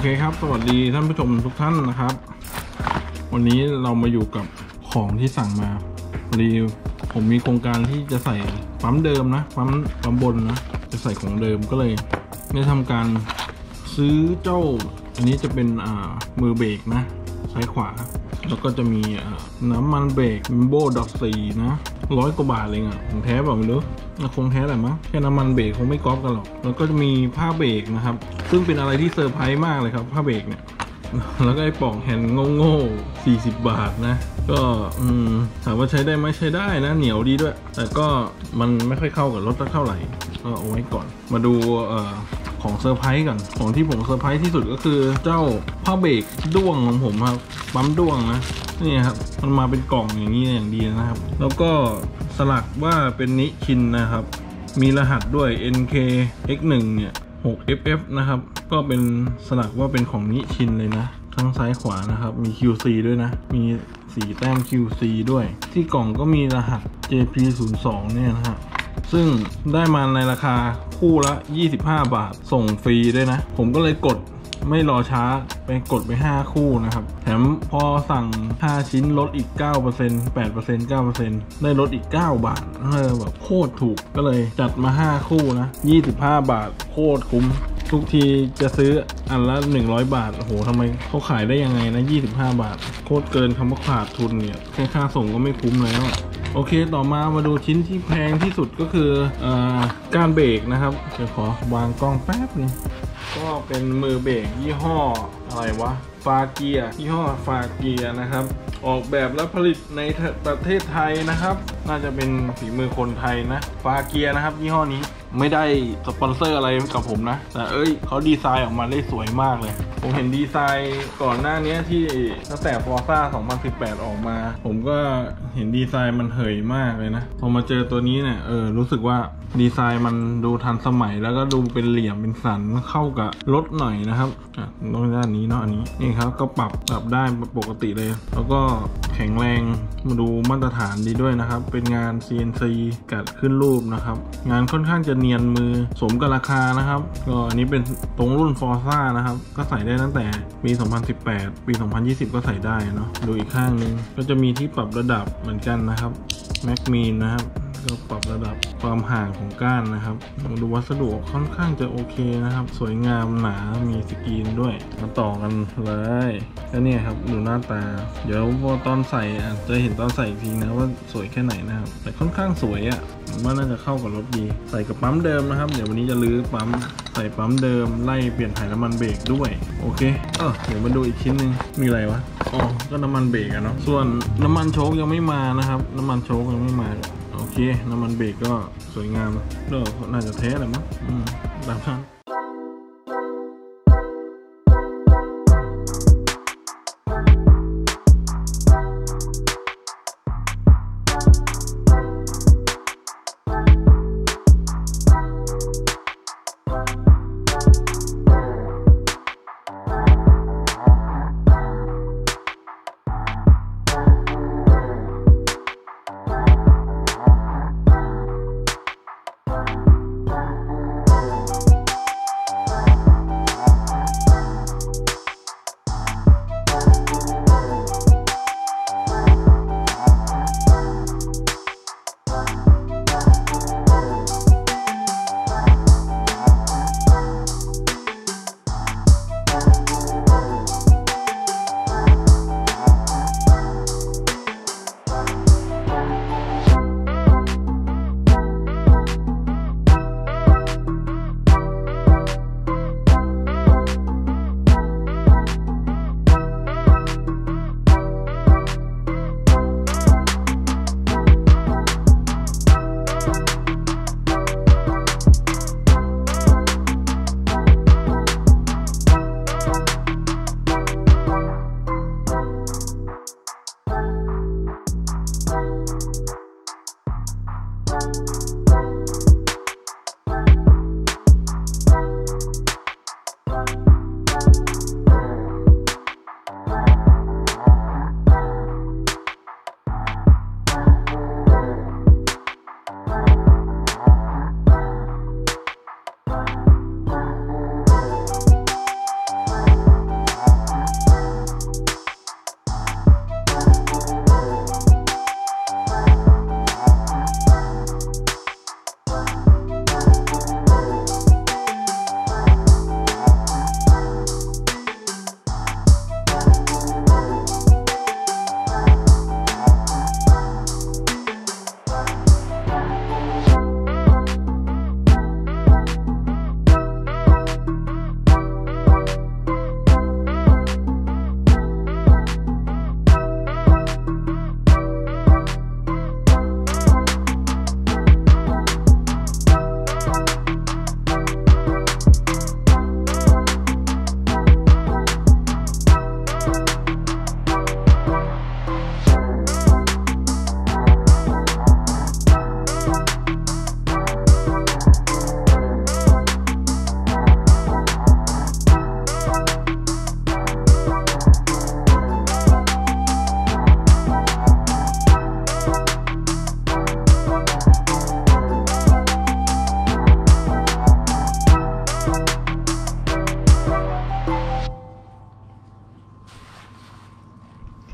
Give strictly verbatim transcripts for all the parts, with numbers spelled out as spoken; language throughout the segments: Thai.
เคครับสวัสดีท่านผู้ชมทุกท่านนะครับวันนี้เรามาอยู่กับของที่สั่งมาพอดีผมมีโครงการที่จะใส่ปั๊มเดิมนะปั๊มปั๊มบนนะจะใส่ของเดิมก็เลยได้ทำการซื้อเจ้าอันนี้จะเป็นอ่ามือเบรกนะซ้ายขวาแล้วก็จะมีน้ำมันเบรกโบดอทสี่นะร้อยกว่าบาทเลยอ่ะของแท้แบบไม่รู้คงแท้แหละมั้งแค่น้ำมันเบรกคงไม่ก๊อปกันหรอกแล้วก็จะมีผ้าเบรกนะครับซึ่งเป็นอะไรที่เซอร์ไพรส์มากเลยครับผ้าเบรกเนี่ยแล้วก็ไอ้ปล่องแฮนด์โง่ๆสี่สิบบาทนะก็อืมถามว่าใช้ได้ไหมใช้ได้นะเหนียวดีด้วยแต่ก็มันไม่ค่อยเข้ากับรถเท่าไหร่ก็เอาไว้ก่อนมาดูเอ่อของเซอร์ไพรส์ก่อนของที่ผมเซอร์ไพรส์ที่สุดก็คือเจ้าผ้าเบรกด้วงของผมครับปั๊มด้วงนะนี่ครับมันมาเป็นกล่องอย่างนี้อย่างดีนะครับแล้วก็สลักว่าเป็นนิชินนะครับมีรหัสด้วย เอ็น เค เอ็กซ์ หนึ่ง เนี่ย หก เอฟ เอฟ นะครับก็เป็นสลักว่าเป็นของนิชินเลยนะทั้งซ้ายขวานะครับมี คิว ซี ด้วยนะมีสีแต้ม คิว ซี ด้วยที่กล่องก็มีรหัส เจ พี ศูนย์ สอง เนี่ยนะฮะซึ่งได้มาในราคาคู่ละยี่สิบห้าบาทส่งฟรีด้วยนะผมก็เลยกดไม่รอช้าไปกดไปห้าคู่นะครับแถมพอสั่งห้าชิ้นลดอีก เก้าเปอร์เซ็นต์ แปดเปอร์เซ็นต์ เก้าเปอร์เซ็นต์ ได้ลดอีกเก้าบาทเออแบบโคตรถูกก็เลยจัดมาห้าคู่นะยี่สิบห้าบาทโคตรคุ้มทุกทีจะซื้ออันละหนึ่งร้อยบาทโอ้โหทำไมเขาขายได้ยังไงนะยี่สิบห้าบาทโคตรเกินคำว่าขาดทุนเนี่ยแค่ค่าส่งก็ไม่คุ้มแล้วโอเคต่อมามาดูชิ้นที่แพงที่สุดก็คืออ่าการเบรกนะครับเดี๋ยวขอวางกล้องแป๊บนึงก็เป็นมือเบรกยี่ห้ออะไรวะฟาเกียยี่ห้อฟาเกียนะครับออกแบบและผลิตในประเทศไทยนะครับน่าจะเป็นฝีมือคนไทยนะฟาเกียนะครับยี่ห้อนี้ไม่ได้สปอนเซอร์อะไรกับผมนะแต่เอ้ยเขาดีไซน์ออกมาได้สวยมากเลยผมเห็นดีไซน์ก่อนหน้านี้ที่ตั้งแต่ Forza สองพันสิบแปดออกมาผมก็เห็นดีไซน์มันเหยมากเลยนะพอมาเจอตัวนี้เนี่ยเออรู้สึกว่าดีไซน์มันดูทันสมัยแล้วก็ดูเป็นเหลี่ยมเป็นสันเข้ากับรถหน่อยนะครับอ่ะตรงด้านนี้เนาะอันนี้นี่ครับก็ปรับปรับได้ปกติเลยแล้วก็แข็งแรงมาดูมาตรฐานดีด้วยนะครับเป็นงาน ซี เอ็น ซี กัดขึ้นรูปนะครับงานค่อนข้างจะเนียนมือสมกับราคานะครับก็อันนี้เป็นตรงรุ่น Forza นะครับก็ใส่ได้ตั้งแต่ปีสองพันสิบแปดปีสองพันยี่สิบก็ใส่ได้เนาะดูอีกข้างนึงก็จะมีที่ปรับระดับเหมือนกันนะครับแม็กมีนนะครับก็ปรับระดับความห่างของก้านนะครับดูวัสดุค่อนข้างจะโอเคนะครับสวยงามหนามีสกรีนด้วยมาต่อกันเลยแล้วเนี่ยครับดูหน้าตาเดี๋ยวพอตอนใส่อาจจะเห็นตอนใส่อีกทีนะว่าสวยแค่ไหนนะครับแต่ค่อนข้างสวยอ่ะว่าน่าจะเข้ากับรถดีใส่กับปั๊มเดิมนะครับเดี๋ยววันนี้จะลื้อปั๊มใส่ปั๊มเดิมไล่เปลี่ยนถ่ายน้ำมันเบรกด้วยโอเคเออเดี๋ยวมาดูอีกชิ้นหนึ่งมีอะไรวะอ๋อก็น้ำมันเบรกอะเนาะส่วนน้ำมันโชคยังไม่มานะครับน้ำมันโชคยังไม่มาโอเคน้ำมันเบรกก็สวยงามเด้อน่าจะแท้แหละมั้งอืมตามนั้น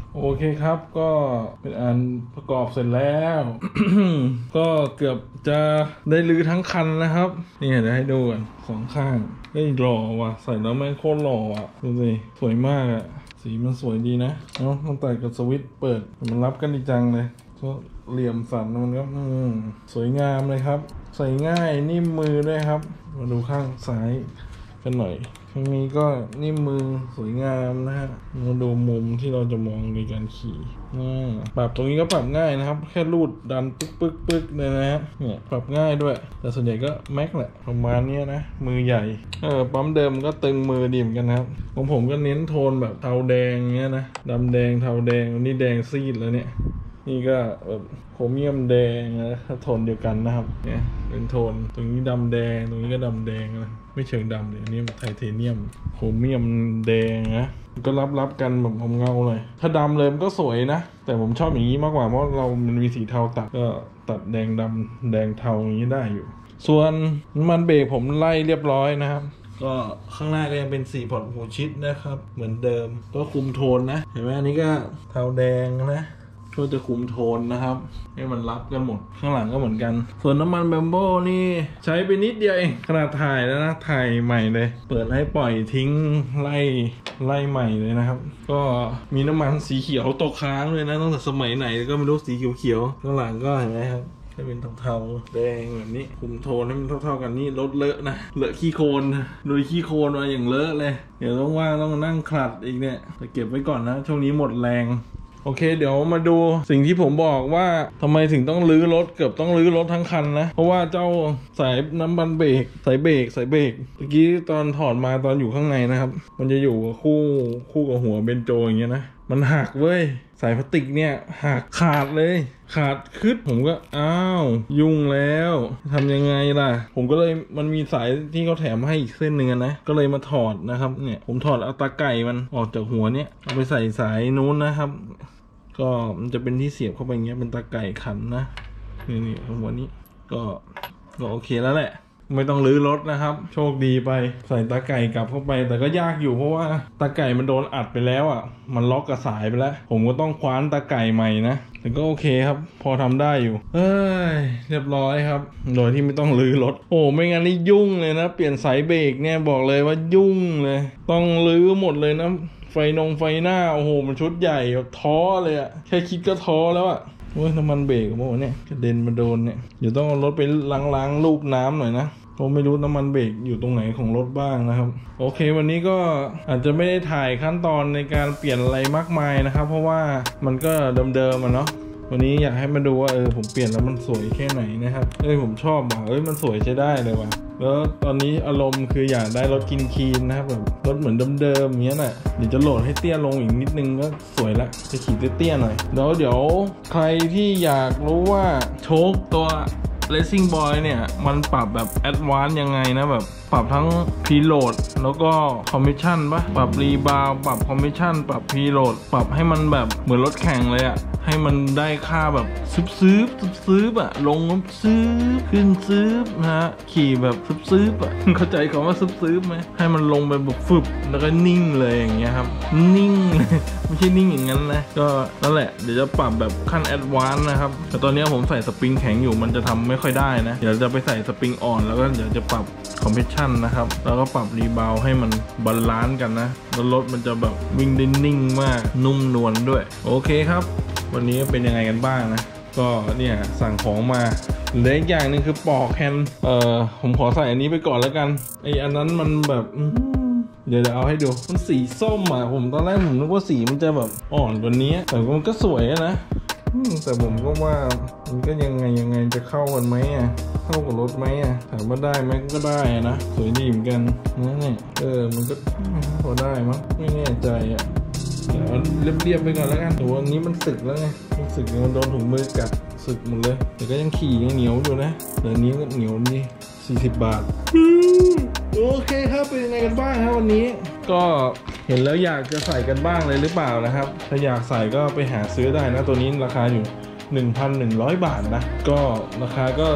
โอเคครับก็เป็นอันประกอบเสร็จแล้ว ก็เกือบจะได้รื้อทั้งคันนะครับนี่เดี๋ยวให้ดูกันสองข้างได้หล่อว่ะใส่แล้วแม่งโคตรหล่ออ่ะดูสิสวยมากอ่ะสีมันสวยดีนะเนาะมันแต่กับสวิตช์เปิดมันรับกันดีจังเลยก็เหลี่ยมสันมันก็สวยงามเลยครับใส่ง่ายนิ่มมือด้วยครับมาดูข้างซ้ายกันหน่อยข้างนี้ก็นิ่มมือสวยงามนะฮะมาดูมุมที่เราจะมองในการขี่ปรับตรงนี้ก็ปรับง่ายนะครับแค่รูดดันปึ๊กปึ๊กปึ๊กเลยนะฮะเนี่ยปรับง่ายด้วยแต่ส่วนใหญ่ก็แม็กแหละประมาณนี้นะมือใหญ่เออปั๊มเดิมก็ตึงมือดีเหมือนกันนะครับของผมก็เน้นโทนแบบเทาแดงเงี้ยนะดำแดงเทาแดงนี่แดงซีดแล้วเนี่ยนี่ก็แบบโครเมียมแดงนะโทนเดียวกันนะครับเนี่ยเป็นโทนตรงนี้ดำแดงตรงนี้ก็ดำแดงนะไม่เชิงดำเลยอันนี้ไทเทเนียมโครเมียมแดงนะก็รับรับกันแบบผมเงาเลยถ้าดำเลยมันก็สวยนะแต่ผมชอบอย่างนี้มากกว่าเพราะเรามันมีสีเทาตัดก็ตัดแดงดำแดงเทาอย่างนี้ได้อยู่ส่วนน้ำมันเบรกผมไล่เรียบร้อยนะครับก็ข้างหน้าก็ยังเป็นสีพอร์ตหูชิดนะครับเหมือนเดิมก็คุมโทนนะเห็นไหมอันนี้ก็เทาแดงนะช่วยจะคุมโทนนะครับให้มันรับกันหมดข้างหลังก็เหมือนกันส่วนน้ำมันแบมโบ้นี่ใช้ไปนิดเดียวเองขนาดถ่ายแล้วนะถ่ายใหม่เลยเปิดให้ปล่อยทิ้งไล่ไล่ใหม่เลยนะครับก็มีน้ำมันสีเขียวตกค้างเลยนะตั้งแต่สมัยไหนก็ไม่รู้สีเขียวๆข้างหลังก็เห็นไหมครับให้เป็นเทาๆแดงแบบนี้คุมโทนให้มันเท่าๆกันนี่รถเลอะนะเลอะขี้โคลนโดยขี้โคลนมาอย่างเลอะเลยเดี๋ยวต้องว่างต้องนั่งคลัดอีกเนี่ยแต่เก็บไว้ก่อนนะช่วงนี้หมดแรงโอเคเดี๋ยวมาดูสิ่งที่ผมบอกว่าทำไมถึงต้องรื้อรถเกือบต้องรื้อรถทั้งคันนะเพราะว่าเจ้าสายน้ำมันเบรกสายเบรกสายเบรกเมื่อกี้ตอนถอดมาตอนอยู่ข้างในนะครับมันจะอยู่คู่คู่กับหัวเบนโจอย่างเงี้ยนะมันหักเว้ยสายพลาสติกเนี่ยหักขาดเลยขาดคึดผมก็อ้าวยุ่งแล้วทำยังไงล่ะผมก็เลยมันมีสายที่เขาแถมให้อีกเส้นหนึ่งนะก็เลยมาถอดนะครับเนี่ยผมถอดเอาตาไก่มันออกจากหัวเนี่ยเอาไปใส่สายนู้นนะครับก็มันจะเป็นที่เสียบเข้าไปอย่างเงี้ยเป็นตาไก่ขันนะนี่นี่หัวนี้ก็ก็โอเคแล้วแหละไม่ต้องรื้อรถนะครับโชคดีไปใส่ตาไก่กลับเข้าไปแต่ก็ยากอยู่เพราะว่าตาไก่มันโดนอัดไปแล้วอ่ะมันล็อกกับสายไปแล้วผมก็ต้องคว้านตาไก่ใหม่นะแต่ก็โอเคครับพอทำได้อยู่เอ้ยเรียบร้อยครับโดยที่ไม่ต้องรื้อรถโอ้ไม่งั้นนี่ยุ่งเลยนะเปลี่ยนสายเบรกเนี่ยบอกเลยว่ายุ่งเลยต้องรื้อหมดเลยนะไฟนงไฟหน้าโอ้โหมันชุดใหญ่ท้อเลยอะแค่คิดก็ท้อแล้วอะโอ้ยน้ำมันเบรกโอ้โหเนี่ยกระเด็นมาโดนเนี่ยเดี๋ยวต้องเอารถไปล้างๆลูบน้ำหน่อยนะผมไม่รู้น้ำมันเบรกอยู่ตรงไหนของรถบ้างนะครับโอเควันนี้ก็อาจจะไม่ได้ถ่ายขั้นตอนในการเปลี่ยนอะไรมากมายนะครับเพราะว่ามันก็เดิมๆอ่ะเนาะวันนี้อยากให้มาดูว่าเออผมเปลี่ยนแล้วมันสวยแค่ไหนนะครับเอ้ยผมชอบว่ะเอ้ยมันสวยใช้ได้เลยว่ะแล้วตอนนี้อารมณ์คืออยากได้รถกินคีนนะครับแบบรถเหมือนเดิมๆอย่างเงี้ยแหละเดี๋ยวจะโหลดให้เตี้ยลงอีกนิดนึงก็สวยละจะขี่เตี้ยๆหน่อยแล้วเดี๋ยวใครที่อยากรู้ว่าโชคตัวRacing Boy เนี่ยมันปรับแบบแอดวานซ์ยังไงนะแบบปรับทั้งพีโหลดแล้วก็คอมมิชชั่นปะปรับรีบาวปรับคอมมิชชั่นปรับพีโหลดปรับให้มันแบบเหมือนรถแข่งเลยอะให้มันได้ค่าแบบซึบซึบซึบซึบอะลงซึบขึ้นซึบนะฮะขี่แบบซึบซึบอะเข้าใจคำว่าซึบซึบไหมให้มันลงไปแบบฟึบแล้วก็นิ่งเลยอย่างเงี้ยครับนิ่งไม่ใช่นิ่งอย่างนั้นนะก็นั่นแหละเดี๋ยวจะปรับแบบขั้นแอดวานซ์นะครับแต่ตอนนี้ผมใส่สปริงแข็งอยู่มันจะทำไม่ค่อยได้นะเดี๋ยวจะไปใส่สปริงอ่อนแล้วก็เดี๋ยวจะปรับคอมเพรสชันนะครับแล้วก็ปรับรีบาวให้มันบาลานซ์กันนะแล้วรถมันจะแบบวิ่งได้นิ่งมากนุ่มนวลด้วยโอเคครับวันนี้เป็นยังไงกันบ้างนะก็เนี่ยสั่งของมาเหลืออีกอย่างหนึ่งคือปอกแฮนด์เอ่อผมขอใส่อันนี้ไปก่อนแล้วกันไออันนั้นมันแบบเดี๋ยวจะเอาให้ดูมันสีส้มอ่ะผมตอนแรกผมนึกว่าสีมันจะแบบอ่อนกว่านี้แต่มันก็สวยนะแต่ผมก็ว่ามันก็ยังไงยังไงจะเข้ากันไหมอ่ะเข้ากับรถไหมอ่ะถามว่าได้ไหมก็ได้นะสวยดีเหมือนกันนะเนี่ยเออมันก็พอได้มั้งไม่แน่ใจอ่ะเดี๋ยวเรียบๆไปก่อนแล้วกันตัวนี้มันสึกแล้วไงมันสึกมันโดนถุงมือกัดสึกหมดเลยแต่ก็ยังขี่ยังเหนียวอยู่นะเดี๋ยวนี้ก็เหนียวนี่สี่สิบบาทโอเคครับเป็นยังไงกันบ้างครับวันนี้ก็เห็นแล้วอยากจะใส่กันบ้างเลยหรือเปล่านะครับถ้าอยากใส่ก็ไปหาซื้อได้นะตัวนี้ราคาอยู่ หนึ่งพันหนึ่งร้อย บาทนะก็ราคาก็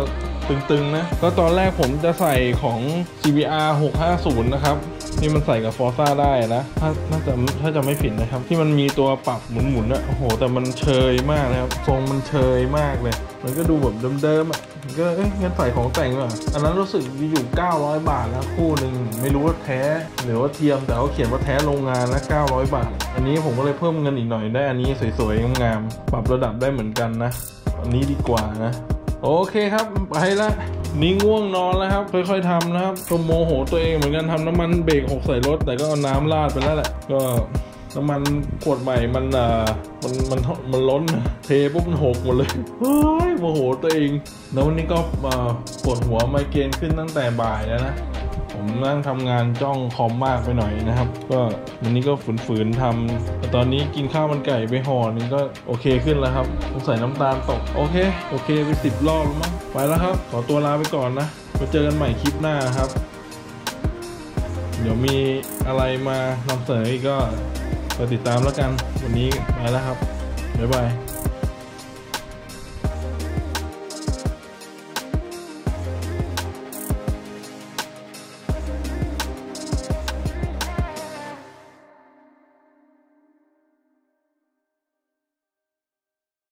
ตึงๆนะก็ตอนแรกผมจะใส่ของ ซี บี อาร์ หกห้าศูนย์นะครับนี่มันใส่กับ Forza ได้นะถ้าน่าจะถ้าจะไม่ผิดนะครับที่มันมีตัวปรับหมุนๆนะโอ้โหแต่มันเชยมากนะครับทรงมันเชยมากเลยมันก็ดูแบบเดิมๆอ่ะก็เอ๊ะงั้นใส่ของแต่งว่ะอันนั้นรู้สึกอยู่เก้าร้อยบาทนะคู่หนึ่งไม่รู้ว่าแท้หรือว่าเทียมแต่เขาเขียนว่าแท้โรงงานนะเก้าร้อยบาทอันนี้ผมก็เลยเพิ่มเงินอีกหน่อยได้อันนี้สวยๆงามๆปรับระดับได้เหมือนกันนะอันนี้ดีกว่านะโอเคครับไปละนี่ง่วงนอนแล้วครับค่อยๆทำนะครับก็โมโหตัวเองเหมือนกันทำน้ำมันเบรกหกใส่รถแต่ก็เอาน้ำราดไปแล้วแหละก็น้ำมันขวดใหม่มันอ่ามันมันมันล้นเทปุ๊บมันหกหมดเลยเฮ้ยโมโหตัวเองแล้ววันนี้ก็ปวดหัวไมเกรนขึ้นตั้งแต่บ่ายแล้วนะผมนั่งทำงานจ้องคอมมากไปหน่อยนะครับก็วันนี้ก็ฝืนๆทำแต่ตอนนี้กินข้าวมันไก่ไปห่อนึงก็โอเคขึ้นแล้วครับต้องใส่น้ำตาลตกโอเคโอเคไปสิบรอบแล้วมั้งไปแล้วครับขอตัวลาไปก่อนนะไปเจอกันใหม่คลิปหน้าครับเดี๋ยวมีอะไรมานำเสนออีกก็ไปติดตามแล้วกันวันนี้ไปแล้วครับบ๊ายบาย